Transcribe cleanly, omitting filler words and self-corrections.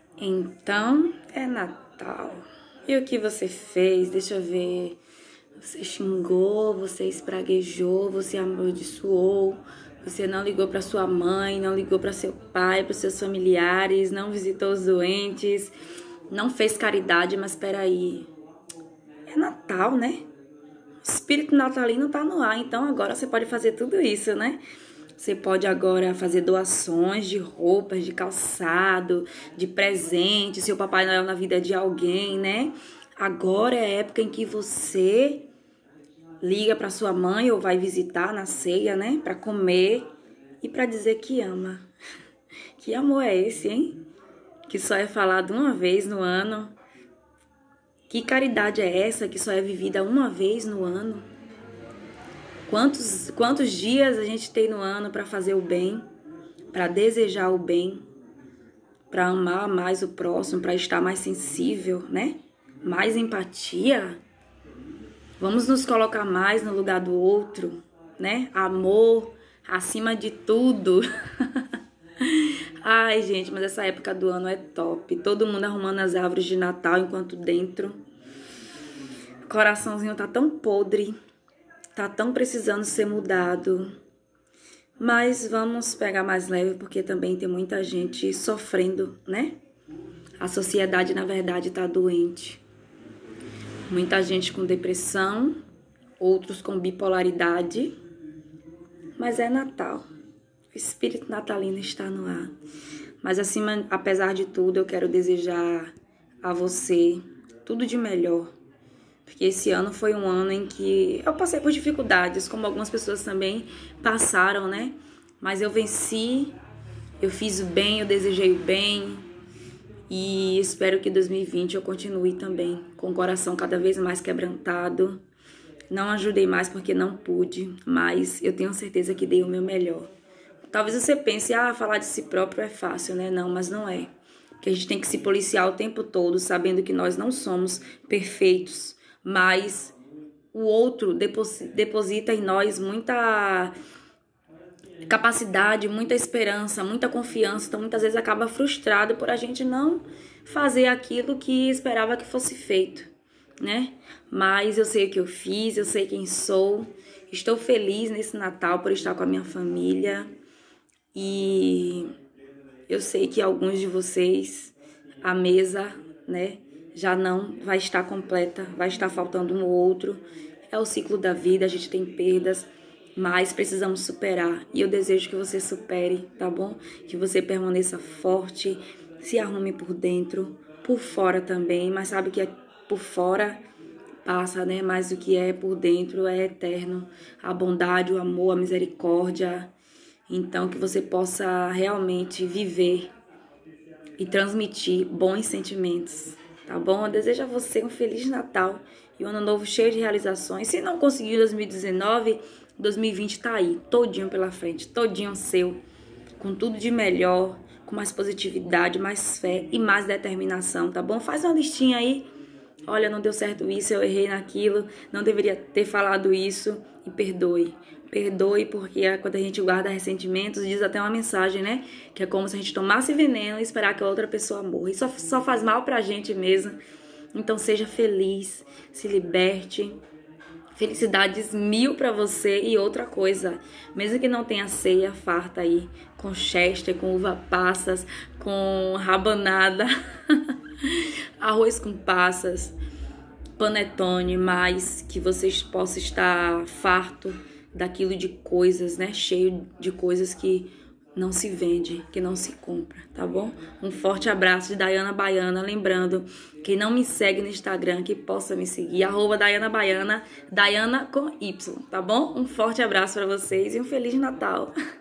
Então é Natal. E o que você fez? Deixa eu ver. Você xingou, você espraguejou, você amaldiçoou, você não ligou para sua mãe, não ligou para seu pai, para seus familiares, não visitou os doentes, não fez caridade, mas peraí. É Natal, né? O espírito natalino tá no ar, então agora você pode fazer tudo isso, né? Você pode agora fazer doações de roupas, de calçado, de presente, seu Papai Noel na vida de alguém, né? Agora é a época em que você liga para sua mãe ou vai visitar na ceia, né? Para comer e para dizer que ama. Que amor é esse, hein? Que só é falado uma vez no ano. Que caridade é essa que só é vivida uma vez no ano? Quantos dias a gente tem no ano para fazer o bem, para desejar o bem, para amar mais o próximo, para estar mais sensível, né? Mais empatia. Vamos nos colocar mais no lugar do outro, né? Amor acima de tudo. Ai, gente, mas essa época do ano é top. Todo mundo arrumando as árvores de Natal enquanto dentro. O coraçãozinho tá tão podre. Tá tão precisando ser mudado. Mas vamos pegar mais leve, porque também tem muita gente sofrendo, né? A sociedade, na verdade, tá doente. Muita gente com depressão, outros com bipolaridade. Mas é Natal. O espírito natalino está no ar. Mas acima, apesar de tudo, eu quero desejar a você tudo de melhor. Porque esse ano foi um ano em que eu passei por dificuldades, como algumas pessoas também passaram, né? Mas eu venci, eu fiz o bem, eu desejei o bem. E espero que 2020 eu continue também com o coração cada vez mais quebrantado. Não ajudei mais porque não pude, mas eu tenho certeza que dei o meu melhor. Talvez você pense, falar de si próprio é fácil, né? Não, mas não é. Porque a gente tem que se policiar o tempo todo, sabendo que nós não somos perfeitos, mas o outro deposita em nós muita capacidade, muita esperança, muita confiança. Então, muitas vezes acaba frustrado por a gente não fazer aquilo que esperava que fosse feito, né? Mas eu sei o que eu fiz, eu sei quem sou. Estou feliz nesse Natal por estar com a minha família. E eu sei que alguns de vocês, a mesa, né, já não vai estar completa, vai estar faltando um ou outro. É o ciclo da vida, a gente tem perdas, mas precisamos superar. E eu desejo que você supere, tá bom? Que você permaneça forte, se arrume por dentro, por fora também. Mas sabe que por fora passa, né? Mas o que é por dentro é eterno. A bondade, o amor, a misericórdia. Então, que você possa realmente viver e transmitir bons sentimentos, tá bom? Eu desejo a você um Feliz Natal e um Ano Novo cheio de realizações. Se não conseguiu em 2019, 2020 tá aí, todinho pela frente, todinho seu, com tudo de melhor, com mais positividade, mais fé e mais determinação, tá bom? Faz uma listinha aí. Olha, não deu certo isso, eu errei naquilo, não deveria ter falado isso, e perdoe. Perdoe, porque quando a gente guarda ressentimentos, diz até uma mensagem, né? Que é como se a gente tomasse veneno e esperar que a outra pessoa morra. Isso só faz mal pra gente mesmo. Então seja feliz, se liberte. Felicidades 1000 pra você. E outra coisa, mesmo que não tenha ceia, farta aí, com chester, com uva passas, com rabanada, arroz com passas, panetone, mas que vocês possam estar farto daquilo de coisas, né? Cheio de coisas que não se vende, que não se compra, tá bom? Um forte abraço de Dayana Baiana. Lembrando, quem não me segue no Instagram, que possa me seguir, @Dayana Baiana, Dayana com Y, tá bom? Um forte abraço pra vocês e um Feliz Natal!